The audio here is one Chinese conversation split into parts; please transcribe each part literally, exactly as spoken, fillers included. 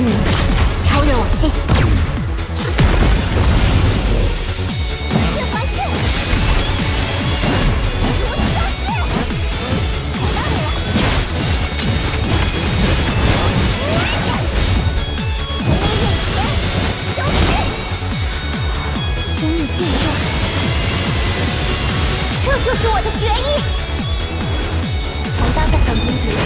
之名，超越我心。 血环式，如消失，找到你了。消失，请你进入。这就是我的决议。重搭在本平台。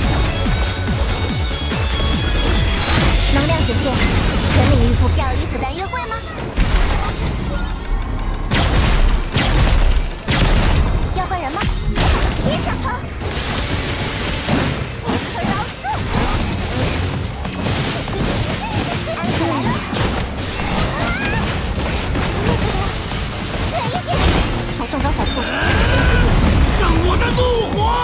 能量极限，全力以赴。要与子弹约会吗？要换人吗？别想逃！不可饶恕！安可来了！远一点！朝中招小兔， 让我的怒火！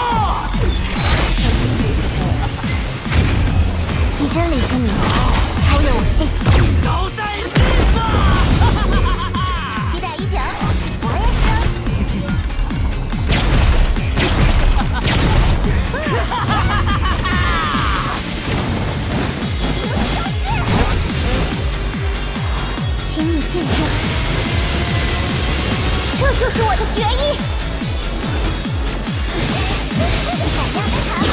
以真理之名，超越我心。 找在地吧！ 期待已久，我也是。请你进入，这就是我的决议。闪亮登场，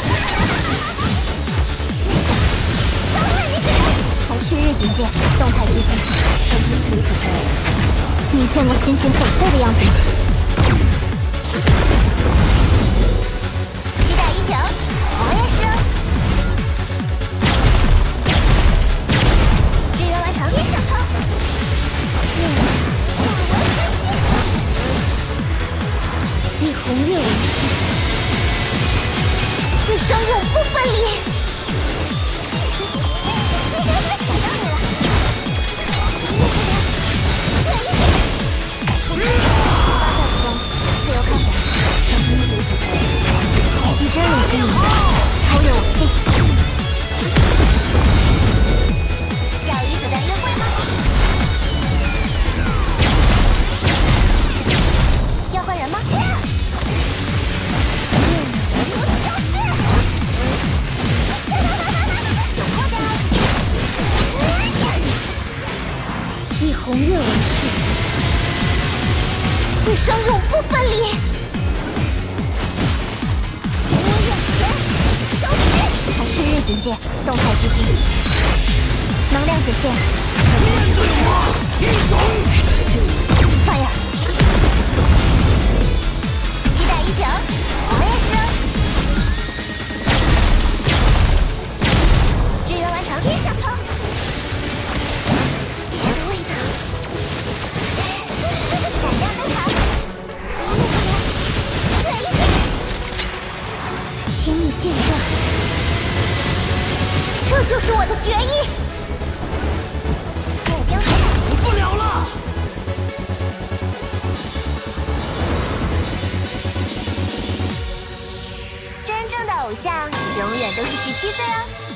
伤害你只能从旭日警戒，动态提醒。你见过星星粉碎的样子吗？期待已久，我也是。支援完成，别想逃！一红月为誓，此生永不分离。找到你了，远一点！八在途中，自由看展。以真理之名，超越我心。要与子弹约会吗？要换人吗？以红月为誓，此生永不分离。我眼前消失，从旭日警戒，动态之心，能量极限。 面对我，一种 fire， 期待已久，我也是。支援完成，别想逃！血的味道，闪亮登场，远一点！请你进入，这就是我的决议。目标在哪？ 不了了！ 真正的偶像永远都是十七岁哦。